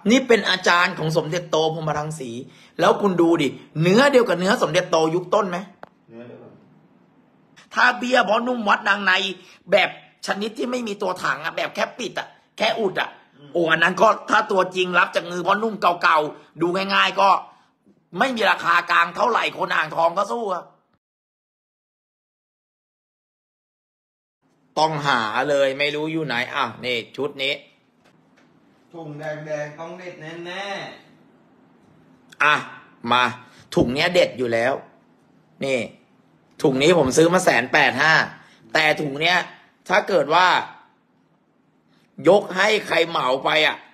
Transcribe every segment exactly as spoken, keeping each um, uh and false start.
นี่เป็นอาจารย์ของสมเด็จโตพรหมรังสีแล้วคุณดูดิเนื้อเดียวกับเนื้อสมเด็จโตยุคต้นไหมเนื้อเดียวกันถ้าเบียร์บอนุ่มวัดนางในแบบชนิดที่ไม่มีตัวถังอ่ะแบบแค่ปิดอ่ะแค่อุดอ่ะโอ้อันนั้นก็ถ้าตัวจริงรับจากมือพอนุ่มเก่าๆดูง่ายๆก็ไม่มีราคากลางเท่าไหร่คนอ่างทองก็สู้อะต้องหาเลยไม่รู้อยู่ไหนอ่ะนี่ชุดนี้ถุงแดงๆต้องเด็ดแน่ๆอ่ะมาถุงเนี้ยเด็ดอยู่แล้วนี่ถุงนี้ผมซื้อมาแสนแปดห้าแต่ถุงเนี้ยถ้าเกิดว่ายกให้ใครเหมาไปอ่ะ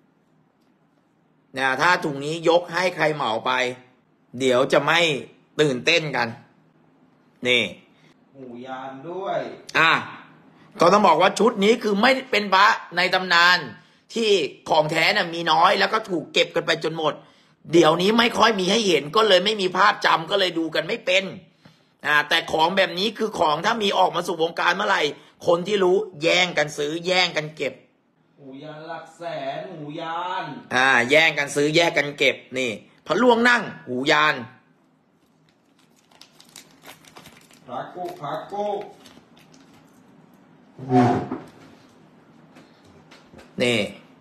เนี่ยถ้าถุงนี้ยกให้ใครเหมาไปเดี๋ยวจะไม่ตื่นเต้นกันนี่หูยานด้วยอ่ะก็ต้องบอกว่าชุดนี้คือไม่เป็นพระในตำนานที่ของแท้น่ะมีน้อยแล้วก็ถูกเก็บกันไปจนหมดเดี๋ยวนี้ไม่ค่อยมีให้เห็นก็เลยไม่มีภาพจำก็เลยดูกันไม่เป็นอ่าแต่ของแบบนี้คือของถ้ามีออกมาสู่วงการเมื่อไหร่คนที่รู้แย่งกันซื้อแย่งกันเก็บหูยานหลักแสนหูยานอ่าแย่งกันซื้อแย่งกันเก็บนี่พระล่วงนั่งหูยานพระกุพระกุนี่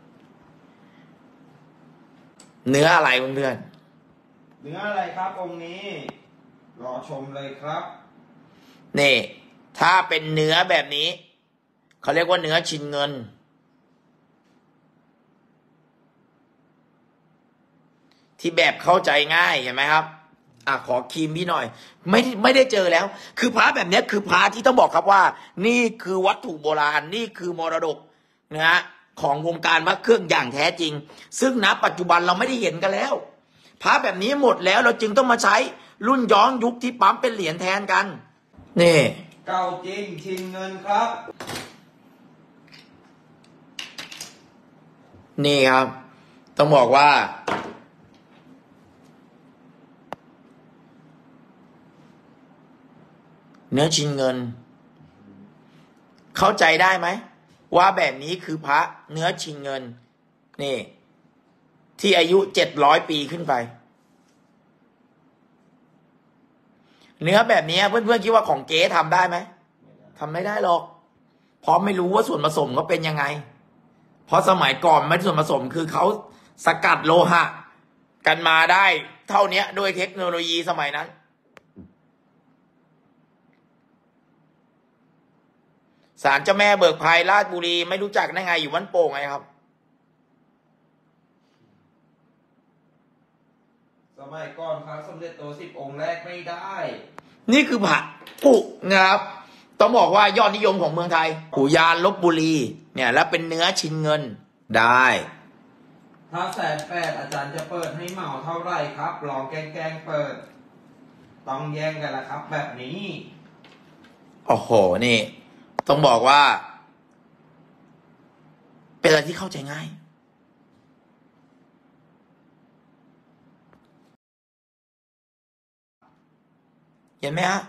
เนื้ออะไรเพื่อนๆเนื้ออะไรครับองค์นี้รอชมเลยครับนี่ถ้าเป็นเนื้อแบบนี้เขาเรียกว่าเนื้อชินเงินที่แบบเข้าใจง่ายเห็นไหมครับอ่ะขอครีมพี่หน่อยไม่ไม่ได้เจอแล้วคือพระแบบนี้คือพระที่ต้องบอกครับว่านี่คือวัตถุโบราณนี่คือมรดกนะฮะของวงการพระเครื่องอย่างแท้จริงซึ่งณปัจจุบันเราไม่ได้เห็นกันแล้วพระแบบนี้หมดแล้วเราจึงต้องมาใช้รุ่นย้อนยุคที่ปั๊มเป็นเหรียญแทนกันนี่เก่าจริงชินเงินครับนี่ครับต้องบอกว่าเนื้อชินเงินเข้าใจได้ไหมว่าแบบนี้คือพระเนื้อชินเงินนี่ที่อายุเจ็ดร้อยปีขึ้นไปเนื้อแบบนี้เพื่อนๆคิดว่าของเก๊ทำได้ไหมทำไม่ได้หรอกเพราะไม่รู้ว่าส่วนผสมเขาเป็นยังไงเพราะสมัยก่อนไม่ส่วนผสมคือเขาสกัดโลหะกันมาได้เท่านี้ด้วยเทคโนโลยีสมัยนั้นศาลเจ้าแม่เบิกภัยราชบุรีไม่รู้จักได้ไงอยู่วัดโป่งไงครับสมัยก่อนพระสมเด็จโตสิบองค์แรกไม่ได้นี่คือพระปุนะครับต้องบอกว่ายอดนิยมของเมืองไทยหูยานลพบุรีเนี่ยแล้วเป็นเนื้อชินเงินได้ถ้าแสนแปดอาจารย์จะเปิดให้เหมาเท่าไหร่ครับลองแกล้งๆเปิดต้องแย่งกันละครับแบบนี้โอ้โหนี่ต้องบอกว่าเป็นอะไรที่เข้าใจง่ายเห็นไหมฮะ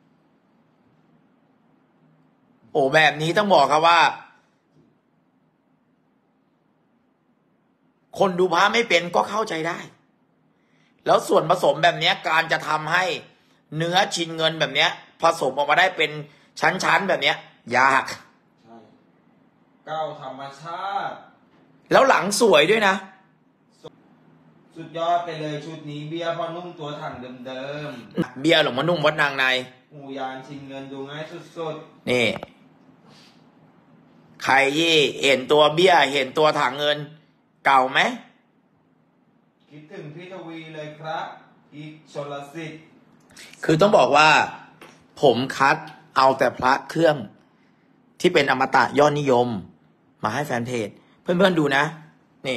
โอ้แบบนี้ต้องบอกครับว่าคนดูพระไม่เป็นก็เข้าใจได้แล้วส่วนผสมแบบนี้การจะทำให้เนื้อชินเงินแบบนี้ผสมออกมาได้เป็นชั้นๆแบบนี้ยากใช่เก้าธรรมชาติแล้วหลังสวยด้วยนะสุดยอดไปเลยชุดนี้เบียร์พอนุ่มตัวถังเดิมๆเบียร์หลงมานุ่มวัดนางในหูยานชินเงินดูง่ายสุดๆนี่ใครยี่เห็นตัวเบียร์เห็นตัวถังเงินเก่าไหมคิดถึงพี่ทวีเลยครับอีกชลสิทธิ์คือต้องบอกว่าผมคัดเอาแต่พระเครื่องที่เป็นอมตะยอดนิยมมาให้แฟนเพจเพื่อนๆดูนะนี่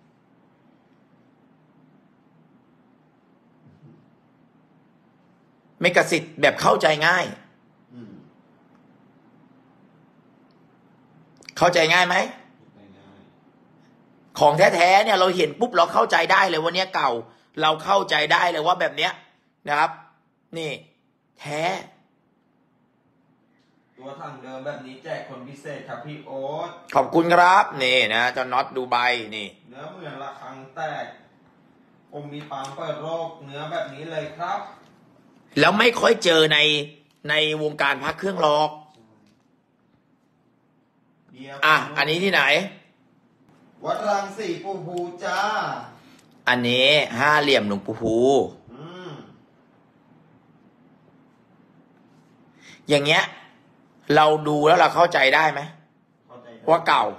เมกะสิทธิ์แบบเข้าใจง่ายเข้าใจง่ายไหมของแท้ๆเนี่ยเราเห็นปุ๊บเราเข้าใจได้เลยว่าเนี้ยเก่าเราเข้าใจได้เลยว่าแบบเนี้ยนะครับนี่แท้ตตัวถังเดิมแบบนี้แจกคนพิเศษครับพี่โอ๊ตขอบคุณครับนี่นะเจ้าน็อตดูไบนี่เนื้อเหมือนระฆังแตกผมมีปางเปิดโรคเนื้อแบบนี้เลยครับแล้วไม่ค่อยเจอในในวงการพระเครื่องหรอกเบียร์อ่ะอันนี้ที่ไหนวัดรังสีปูภูจ้าอันนี้ห้าเหลี่ยมหลวงปู่ภูอืมอย่างเงี้ย เราดูแล้วเราเข้าใจได้ไหมเข้าใจได้ว่าเก่า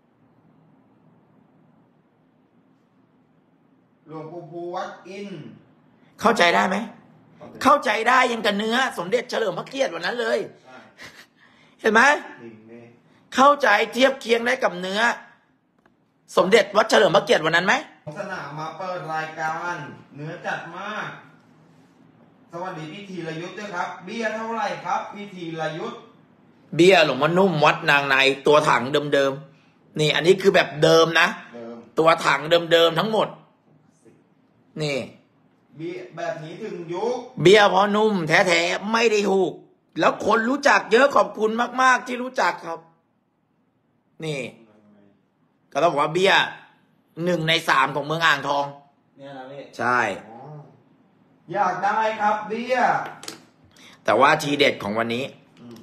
หลวงปู่ภูวัดอินเข้าใจได้ไหม เข้าใจได้ยังกับเนื้อ สมเด็จเฉลิมพระเกียรติวันนั้นเลยใช่เห็นไหมจริงเลยเข้าใจเทียบเคียงได้กับเนื้อ สมเด็จวัดเฉลิมพระเกียรติวันนั้นไหมสนามมาเปิดรายการ เนื้อจัดมาก สวัสดีพี่ธีรยุทธ์ด้วยครับ เบี้ยเท่าไหร่ครับพี่ธีรยุทธ์เบี้ยหลวงพ่อนุ่มวัดนางในตัวถังเดิมๆนี่ อันนี้คือแบบเดิมนะเดิมตัวถังเดิมๆทั้งหมด นี่เบี้ยแบบนี้ถึงยุคเบี้ยพ่อนุ่มแท้ๆไม่ได้ถูก แล้วคนรู้จักเยอะขอบคุณมากๆที่รู้จักครับ นี่ ก็ต้องบอกว่าเบี้ยหนึ่งในสามของเมืองอ่างทองเนี่ยนะพี่ใช่อ๋ออยากได้ครับเบี้ยแต่ว่าทีเด็ดของวันนี้อืม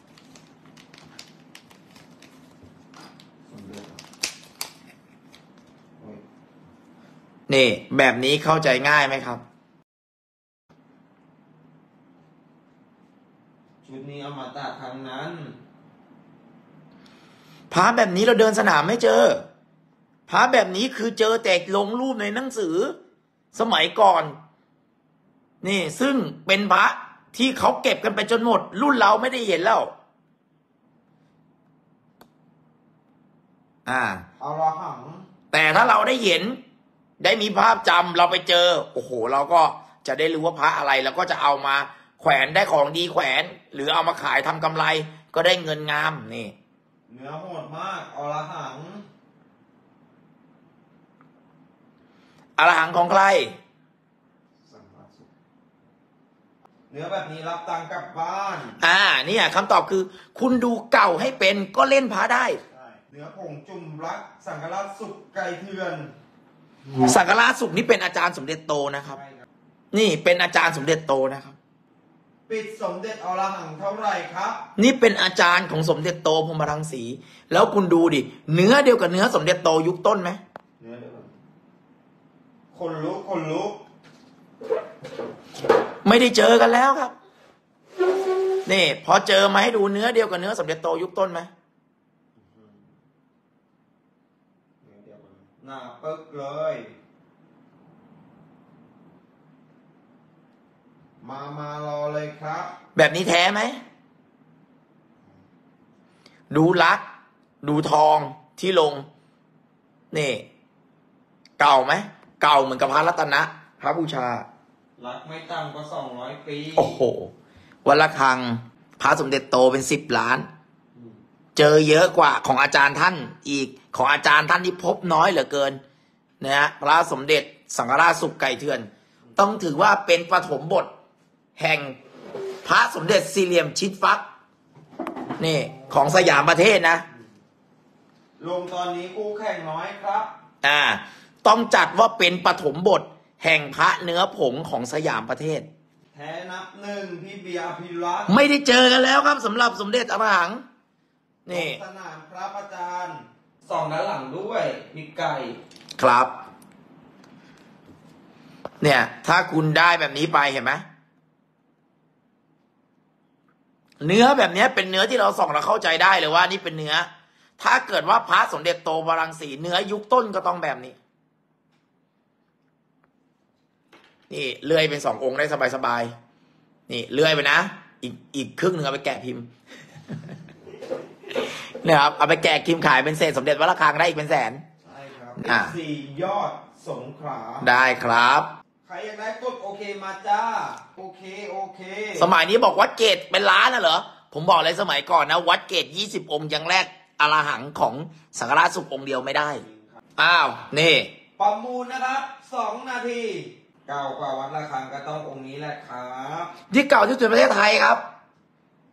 สมเด็จโอ้ยนี่ แบบนี้เข้าใจง่ายไหมครับชุดนี้เอามาตัดทางนั้นพระแบบนี้เราเดินสนามไม่เจอ พระแบบนี้คือเจอแต่ลงรูปในหนังสือ สมัยก่อน นี่ซึ่งเป็นพระที่เขาเก็บกันไปจนหมด รุ่นเราไม่ได้เห็นแล้ว อ่าเอาละหังแต่ถ้าเราได้เห็น ได้มีภาพจำเราไปเจอ โอ้โห เราก็จะได้รู้ว่าพระอะไร แล้วก็จะเอามาแขวนได้ของดีแขวน หรือเอามาขายทำกำไร ก็ได้เงินงามนี่เนื้อโหดมากเอาละหังอรหังของใครสังฆาสุเนื้อแบบนี้รับตังค์กลับบ้านอ่าเนี่ยคำตอบคือ คุณดูเก่าให้เป็นก็เล่นพระได้ใช่เนื้อผงจุ่มรัก สังฆราชสุกไก่เถื่อนสังฆราชสุขนี่เป็นอาจารย์สมเด็จโตนะครับใช่ครับนี่เป็นอาจารย์สมเด็จโตนะครับปิดสมเด็จเอาละหังเท่าไหร่ครับนี่เป็นอาจารย์ของสมเด็จโตพรหมรังสี แล้วคุณดูดิ เนื้อเดียวกับเนื้อสมเด็จโตยุคต้นไหมเนื้อเดียวกันคนลุกคนลุกไม่ได้เจอกันแล้วครับ นี่ พอเจอมาให้ดูเนื้อเดียวกับเนื้อสมเด็จโตยุคต้นไหมเนื้อเดียวกันหน้าปึ๊กเลย มามารอเลยครับแบบนี้แท้ไหม ดูลักษณ์ดูทองที่ลง นี่ เก่าไหม เก่าเหมือนกับพระรัตนะพระบูชารักไม่ต่ำกว่าสองร้อยปีโอ้โห วันละครังพระสมเด็จโตเป็นสิบล้าน เจอเยอะกว่าของอาจารย์ท่านอีก ของอาจารย์ท่านที่พบน้อยเหลือเกินนะฮะพระสมเด็จสังฆราชสุขไก่เถื่อน ต้องถือว่าเป็นปฐมบท แห่งพระสมเด็จสี่เหลี่ยมชิดฟัก นี่ ของสยามประเทศนะลงตอนนี้คู่แข่งน้อยครับอ่า ต้องจัดว่าเป็นปฐมบท แห่งพระเนื้อผงของสยามประเทศแท้นับหนึ่งพี่เบียร์พิรัตน์ไม่ได้เจอกันแล้วครับสำหรับสมเด็จอรหัง นี่สนามพระอาจารย์สองด้านหลังด้วยพี่ไก่ครับ เนี่ย ถ้าคุณได้แบบนี้ไปเห็นไหมเนื้อแบบนี้เป็นเนื้อที่เราส่องเราเข้าใจได้เลยว่านี่เป็นเนื้อ ถ้าเกิดว่าพระสมเด็จโตวรังสีเนื้อยุคต้นก็ต้องแบบนี้ นี่เลื่อยเป็นสององค์ได้สบายๆนี่เลื่อยไปนะอีกอีกครึ่งหนึ่งเอาไปแกะพิมพ์ เนี่ยครับเอาไปแกะพิมพ์ขายเป็นเศษสมเด็จวัดระฆังได้อีกเป็นแสนใช่ครับอ่ะสี่ยอดสงขลาได้ครับใครอยากได้กดโอเคมาจ้า โอเคโอเคสมัยนี้บอกวัดเกตเป็นล้านน่ะเหรอผมบอกเลยสมัยก่อนนะวัดเกตยี่สิบองค์ยังแรกอรหังของสังฆราชสุของค์เดียวไม่ได้อ้าวนี่ประมูลนะครับสองนาทีเก่ากว่าวัดระฆังก็ต้ององค์นี้แหละครับที่เก่าที่สุดในประเทศไทยครับ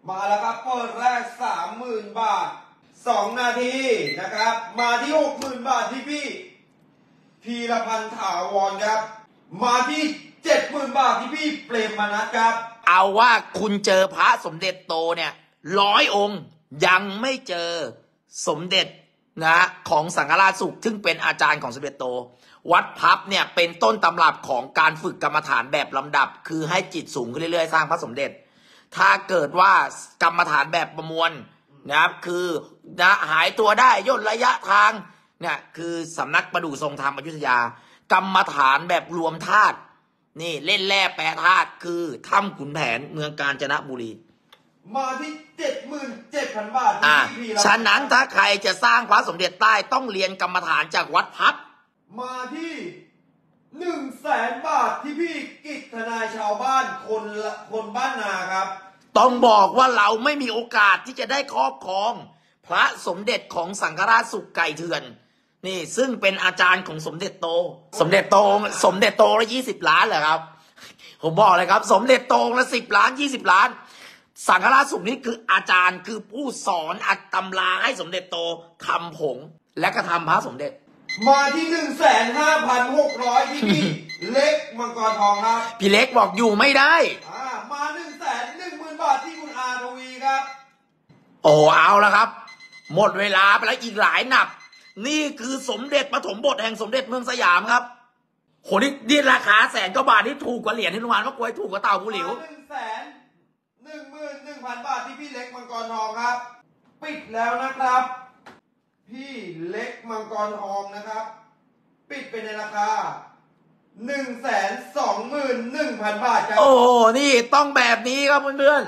มาแล้วครับเปิดแรกสามหมื่นบาทสองนาทีนะครับมาที่หกหมื่นบาทที่พี่พีรพันธ์ถาวรครับมาที่เจ็ดหมื่นบาทที่พี่เปรมมนัสครับเอาว่าคุณเจอพระสมเด็จโตเนี่ยร้อยองค์ยังไม่เจอสมเด็จนะของสังฆราชสุขซึ่งเป็นอาจารย์ของสมเด็จโตวัดพับเนี่ยเป็นต้นตำรับของการฝึกกรรมฐานแบบลำดับคือให้จิตสูงขึ้นเรื่อยๆสร้างพระสมเด็จถ้าเกิดว่ากรรมฐานแบบประมวลนะครับคือนะหายตัวได้ย่นระยะทางเนี่ยคือสำนักประดู่ทรงธรรมอยุธยากรรมฐานแบบรวมธาตุนี่เล่นแร่แปรธาตุคือถ้ำขุนแผนเมืองกาญจนบุรีมาที่เจ็ดหมื่นเจ็ดพันบาทอ่าฉะนั้นถ้าใครจะสร้างพระสมเด็จใต้ต้องเรียนกรรมฐานจากวัดพับมาที่หนึ่งแสนบาทที่พี่กิจทนายชาวบ้านคนละคนบ้านนาครับต้องบอกว่าเราไม่มีโอกาสที่จะได้ครอบครองพระสมเด็จของสังฆราชสุขไก่เถื่อนนี่ซึ่งเป็นอาจารย์ของสมเด็จโตสมเด็จโตสมเด็จโตละยี่สิบล้านเหรอครับผมบอกเลยครับสมเด็จโตละสิบล้านยี่สิบล้านสังฆราชสุขนี้คืออาจารย์คือผู้สอนอัดตำราให้สมเด็จโตทำผงและก็ทำพระสมเด็จมาที่หนึ่งแสนห้าพันหกร้อยที่พี่เล็กมังกรทองครับพี่เล็กบอกอยู่ไม่ได้อ่ามาหนึ่งแสนหนึ่งหมื่นบาทที่คุณอาทวีครับโอ้เอาแล้วครับหมดเวลาไปแล้วอีกหลายหนับนี่คือสมเด็จปฐมบทแห่งสมเด็จเมืองสยามครับโหนี่นี่ราคาแสนกว่าบาทที่ถูกกว่าเหรียญที่นุมานก็กวยถูกกว่าเต่าผู้หลิวหนึ่งแสนหนึ่งหมื่นหนึ่งพันบาทที่พี่เล็กมังกรทองครับปิดแล้วนะครับพี่เล็กมังกรทองนะครับปิดไปในราคาหนึ่งแสนสองหมื่นหนึ่งพันบาทครับโอ้นี่ต้องแบบนี้ครับเพื่อน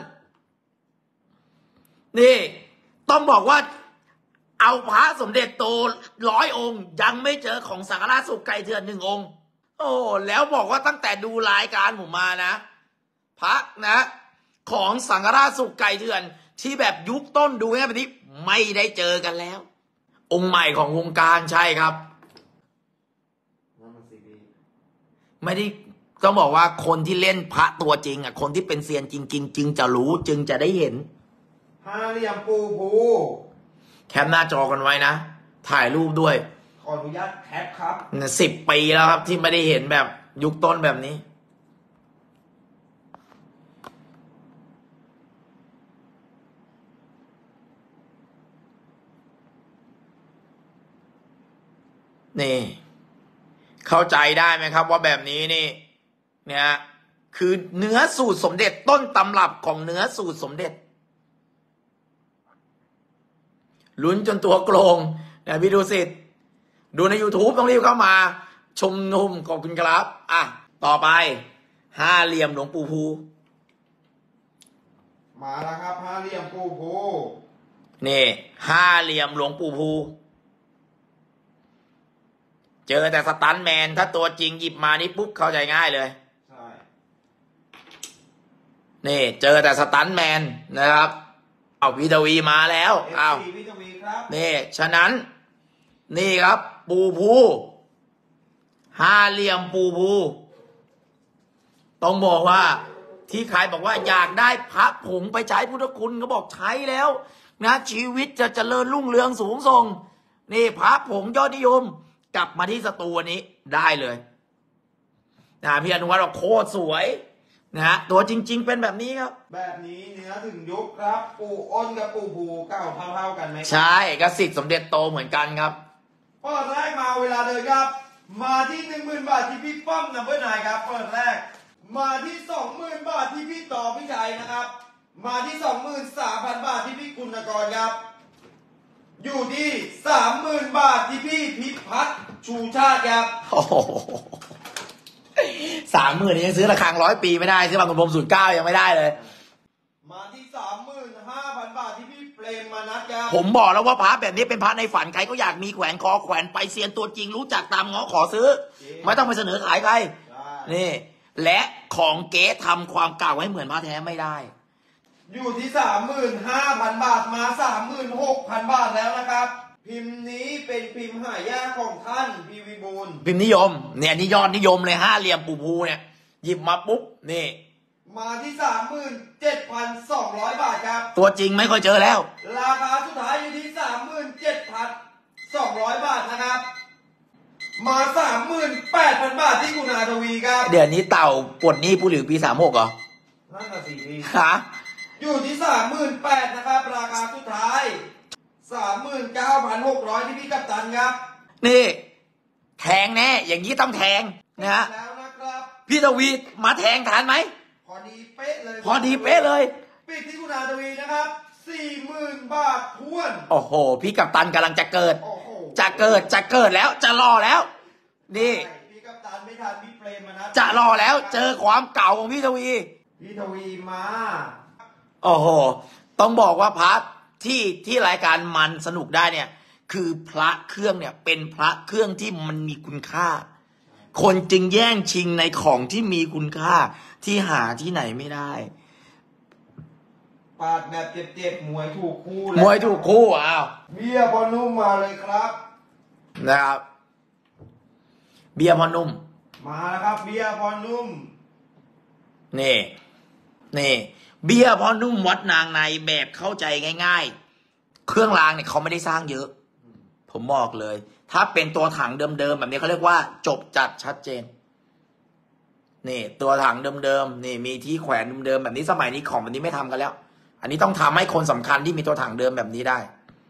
ๆนี่ต้องบอกว่าเอาพระสมเด็จโตร้อยองค์ยังไม่เจอของสังฆราชสุขไก่เถื่อนหนึ่งองค์โอ้แล้วบอกว่าตั้งแต่ดูรายการผมมานะพระนะของสังฆราชสุขไก่เถื่อนที่แบบยุคต้นดูเนี่ยแบบนี้ไม่ได้เจอกันแล้วองค์ใหม่ของวงการใช่ครับไม่ได้ต้องบอกว่าคนที่เล่นพระตัวจริงอ่ะคนที่เป็นเซียนจริงๆจึงจะรู้จึงจะได้เห็นห้าเหลี่ยมปูภูแคปหน้าจอกันไว้นะถ่ายรูปด้วยขออนุญาตแคปครับสิบปีแล้วครับที่ไม่ได้เห็นแบบยุคต้นแบบนี้นี่เข้าใจได้ไหมครับว่าแบบนี้นี่เนี่ยคือเนื้อสูตรสมเด็จต้นตำรับของเนื้อสูตรสมเด็จลุ้นจนตัวโกลงนะพี่ดูสิดูใน YouTube ต้องรีบเข้ามาชมนุมขอบคุณครับอ่ะต่อไปห้าเหลี่ยมหลวงปู่ภูมาแล้วครับห้าเหลี่ยมปู่ภูนี่ห้าเหลี่ยมหลวงปู่ภูเจอแต่สตันแมนถ้าตัวจริงหยิบมานี่ปุ๊บเข้าใจง่ายเลยใช่นี่เจอแต่สตันแมนนะครับเอาพิทวีมาแล้วเอานี่ฉะนั้นนี่ครับปูภูห้าเหลี่ยมปูภูต้องบอกว่าที่ใครบอกว่าอยากได้พระผงไปใช้พุทธคุณก็บอกใช้แล้วนะชีวิตจะเจริญรุ่งเรืองสูงส่งนี่พระผงยอดนิยมกลับมาที่สตูนี้ได้เลยนะพี่อนุวัฒน์บอกโคตรสวยนะฮะตัวจริงๆเป็นแบบนี้ครับแบบนี้เนื้อถึงยุคครับปู่อ้นกับปู่ภูเก้าเท่าๆกันไหมใช่กสิทธิ์สมเด็จโตเหมือนกันครับเปิดแรกมาเวลาเดินครับมาที่หนึ่งหมื่นบาทที่พี่ป้อมนัมเบอร์นายครับเปิดแรกมาที่สองหมื่นบาทที่พี่ต่อพี่ชัยนะครับมาที่สองหมื่นสามพันบาทที่พี่กุลกรครับอยู่ที่สามหมื่นบาทที่พี่พิพัฒน์ชูชาติครับโอ้โหสามหมื่นยังซื้อระฆังร้อยปีไม่ได้ซื้อบางคุณพรมศูนย์เก้ายังไม่ได้เลยมาที่สามหมื่นห้าพันบาทที่พี่เปรมมนัสครับผมบอกแล้วว่าพระแบบนี้เป็นพระในฝันใครก็อยากมีแขวนคอแขวนไปเซียนตัวจริงรู้จักตามง้อขอซื้อไม่ต้องไปเสนอขายใครนี่และของเก๊ทำความเก่าให้เหมือนพระแท้ไม่ได้อยู่ที่สามหมื่นห้าพันบาทมาสามหมื่นหกพันบาทแล้วนะครับพิมพ์นี้เป็นพิมพ์หายากของท่านพีวิบูลพิมพ์นิยมเนี่ยนี่ยอดนิยมเลยห้าเหลี่ยมปู่ภูเนี่ยหยิบมาปุ๊บนี่มาที่สามหมื่นเจ็ดพันสองร้อยบาทครับตัวจริงไม่ค่อยเจอแล้วราคาสุดท้ายอยู่ที่สามหมื่นเจ็ดพันสองร้อยบาทนะครับ มาสามหมื่นแปดพันบาทที่คุณอาทวีครับเดี๋ยวนี้เต่าปลดหนี้ผู้หลิวปีสามหกเหรอนั่นน่ะสิพี่ฮะอยู่ที่สามหมื่นแปดนะครับ ราคาสุดท้ายสามหมื่นเก้าพันหกร้อยที่พี่กัปตันครับนี่ แทงแน่อย่างนี้ต้องแทงนะฮะแล้วนะครับพี่ทวีมาแทงทันไหมพอดีเป๊ะเลยพอดีเป๊ะเลยปิดที่คุณอาทวีนะครับสี่หมื่นบาททวนโอ้โห พี่กัปตันกำลังจะเกิดโอ้โหจะเกิดจะเกิดแล้วจะรอแล้ว นี่พี่กัปตันไม่ทันพี่เปรมมานะจะรอแล้วเจอความเก่าของพี่ทวีพี่ทวีมาโอ้โห ต้องบอกว่าพระที่ที่รายการมันสนุกได้เนี่ย คือพระเครื่องเนี่ยเป็นพระเครื่องที่มันมีคุณค่า คนจึงแย่งชิงในของที่มีคุณค่าที่หาที่ไหนไม่ได้ปาดแบบเจ็บๆมวยถูกคู่มวยถูกคู่อ้าวเบี้ยพอนุ่มมาเลยครับนะครับ เบียร์พอนุ่มมาแล้วครับ เบี้ยพอนุ่มนี่นี่เบียร์พอนุ่มวัดนางในแบบเข้าใจง่าย ๆ เครื่องรางเนี่ยเขาไม่ได้สร้างเยอะ ผมบอกเลย ถ้าเป็นตัวถังเดิมๆแบบนี้เขาเรียกว่า จบจัดชัดเจน นี่ตัวถังเดิมๆนี่มีที่แขวนเดิมๆแบบนี้สมัยนี้ของแบบนี้ไม่ทำกันแล้ว อันนี้ต้องทำให้คนสำคัญที่มีตัวถังเดิมแบบนี้ได้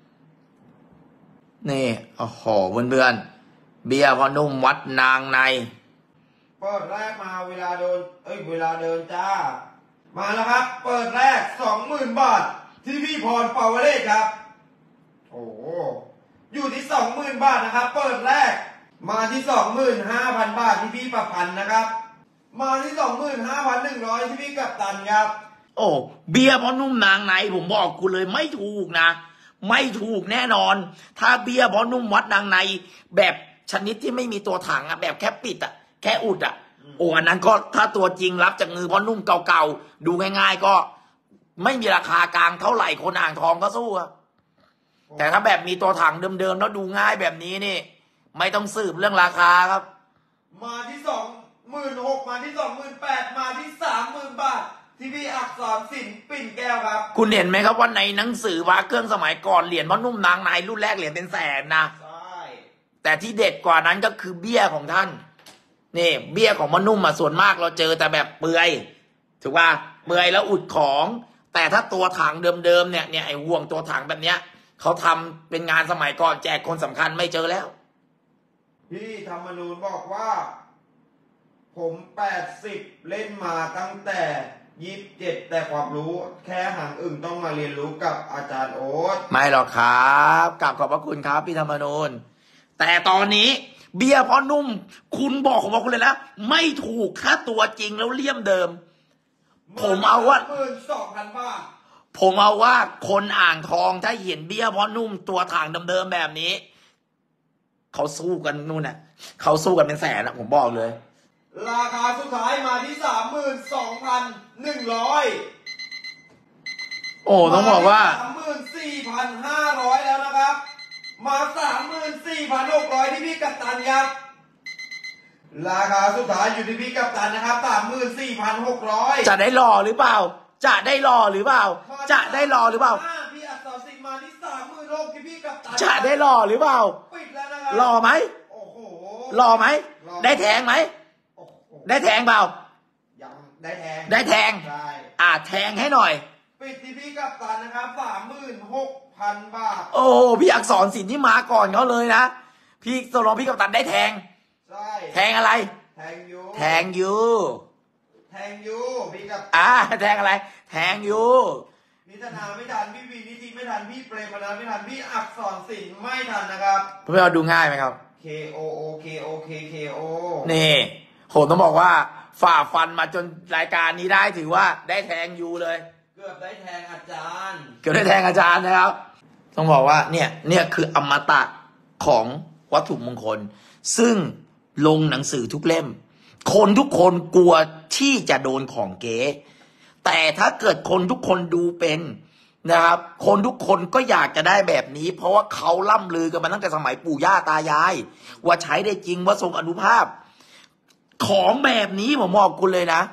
นี่โอ้โหเพื่อนๆเบียร์พอนุ่มวัดนางในเปิดแรกมาเวลาเดินเอ้ยเวลาเดินจ้า มาแล้วครับ เปิดแรกสองหมื่นบาทที่พี่พรปาวเลศครับ โอ้โหอยู่ที่สองหมื่นบาทนะครับ เปิดแรก มาที่สองหมื่นห้าพันบาทที่พี่ประพันธ์นะครับ มาที่สองหมื่นห้าพันหนึ่งร้อยที่พี่กัปตันครับโอ้เบียร์พอนุ่มนางในผมบอกคุณเลยไม่ถูกนะ ไม่ถูกแน่นอน ถ้าเบียร์พอนุ่มวัดนางในแบบชนิดที่ไม่มีตัวถังอะแบบแค่ปิดอะแค่อุดอะโอ้อันนั้นก็ถ้าตัวจริงรับจากมือพอนุ่มเก่าๆดูง่ายๆก็ไม่มีราคากลางเท่าไหร่คนอ่างทองก็สู้อะแต่ถ้าแบบมีตัวถังเดิมๆแล้วดูง่ายแบบนี้นี่ ไม่ต้องสืบเรื่องราคาครับมาที่สองหมื่นหกมาที่สองหมื่นแปดมาที่สามหมื่นบาทที่พี่อักษรศิลป์ปิ่นแก้วครับคุณเห็นไหมครับว่าในหนังสือว่าเครื่องสมัยก่อนเหรียญพ่อนุ่มนางในรุ่นแรกเหรียญเป็นแสนนะใช่แต่ที่เด็ดกว่านั้นก็คือเบี้ยของท่านนี่เบี้ยของพ่อนุ่มมาส่วนมากเราเจอแต่แบบเปลือยถูกป่ะเปลือยแล้วอุดของ แต่ถ้าตัวถังเดิมๆเนี่ยเนี่ยไอ้ห่วงตัวถังแบบเนี้ยเขาทำเป็นงานสมัยก่อนแจกคนสำคัญไม่เจอแล้วพี่ธรรมนูญบอกว่า ผมแปดสิบเล่นมาตั้งแต่ยี่สิบเจ็ดแต่ความรู้แค่หางอึ่งต้องมาเรียนรู้กับอาจารย์โอ๊ตไม่หรอกครับกลับขอบพระคุณครับพี่ธรรมนูญแต่ตอนนี้เบี้ยพ่อนุ่มคุณบอกของคุณเลยนะไม่ถูกค่าตัวจริงแล้วเลี่ยมเดิม ผมเอาว่าหมื่นสองพันบาทผมเอาว่าคนอ่างทองถ้าเห็นเบี้ยพ่อนุ่มตัวถังเดิมๆแบบนี้เขาสู้กันนู่นน่ะเขาสู้กันเป็นแสนนะผมบอกเลยราคาสุดท้ายมาที่สามหมื่นสองพันหนึ่งร้อยโอ้ต้องบอกว่าสามหมื่นสี่พันห้าร้อยแล้วนะครับ มาสามหมื่นสี่พันหกร้อยที่พี่กัปตันครับ ราคาสุดท้ายอยู่ที่พี่กัปตันนะครับสามหมื่นสี่พันหกร้อยจะได้รอหรือเปล่า จะได้รอหรือเปล่า จะได้รอหรือเปล่าพี่อัศสินมาที่สามหมื่นหกที่พี่กัปตันจะได้รอหรือเปล่าปิดแล้วนะครับรอไหมโอ้โหรอไหมได้แทงไหมโอ้โหได้แทงเปล่ายังได้แทงได้แทงใช่อ่าแทงให้หน่อยปิดที่พี่กัปตันนะครับสามหมื่นหกพันบาทโอ้พี่อักษรศิลป์ที่มาก่อนเขาเลยนะพี่สโลพี่กัปตันได้แทงใช่แทงอะไรแทงยูแทงยูแทงยูพี่กับอ่าแทงอะไร แทงยูนิธนาไม่ทันพี่วีนิติไม่ทันพี่เปรมนันไม่ทันพี่อักษรศิลป์ไม่ทันนะครับเพื่อนเราดูง่ายไหมครับ K O O K O K K O นี่โหต้องบอกว่าฝ่าฟันมาจนรายการนี้ได้ถือว่าได้แทงยูเลยเกือบได้แทงอาจารย์เกือบได้แทงอาจารย์นะครับ ต้องบอกว่าเนี่ยเนี่ยคืออมตะของวัตถุมงคล ซึ่งลงหนังสือทุกเล่ม คนทุกคนกลัวที่จะโดนของเก๊แต่ถ้าเกิดคนทุกคนดูเป็นนะครับ คนทุกคนก็อยากจะได้แบบนี้ เพราะว่าเขาล่ำลือกันมาตั้งแต่สมัยปู่ย่าตายาย ว่าใช้ได้จริงว่าทรงอนุภาพ ของแบบนี้ผมบอกคุณเลยนะ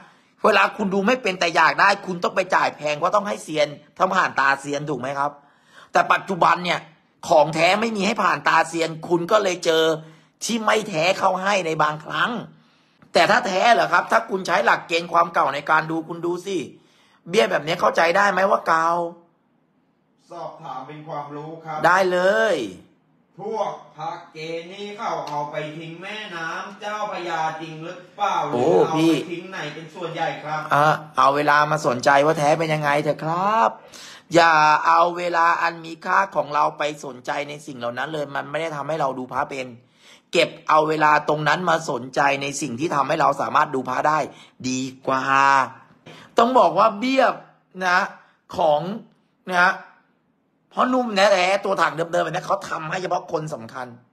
เวลาคุณดูไม่เป็นแต่อยากได้ คุณต้องไปจ่ายแพงเพราะต้องให้เซียนทำผ่านตาเซียนถูกไหมครับ แต่ปัจจุบันเนี่ยของแท้ไม่มีให้ผ่านตาเซียน คุณก็เลยเจอที่ไม่แท้เข้าให้ในบางครั้ง แต่ถ้าแท้เหรอครับ ถ้าคุณใช้หลักเกณฑ์ความเก่าในการดูคุณดูสิเบี้ยแบบนี้เข้าใจได้ไหมว่าเก่าสอบถามเป็นความรู้ครับได้เลยพวกพระเกนี่เขาเอาไปทิ้งแม่น้ำเจ้าพระยาจริงหรือเปล่าหรืโอ้อเอาพี่ไปทิ้งไหนเป็นส่วนใหญ่ครับอ่ะเอาเวลามาสนใจว่าแท้เป็นยังไงเถอะครับ อย่าเอาเวลาอันมีค่าของเราไปสนใจในสิ่งเหล่านั้นเลยมันไม่ได้ทำให้เราดูพระเป็น เก็บเอาเวลาตรงนั้นมาสนใจในสิ่งที่ทำให้เราสามารถดูพระได้ ดีกว่า ต้องบอกว่าเบี้ยนะของนะพ่อนุ่มแท้ๆตัวถังเดิมๆแบบนี้เขาทำให้เฉพาะคนสำคัญ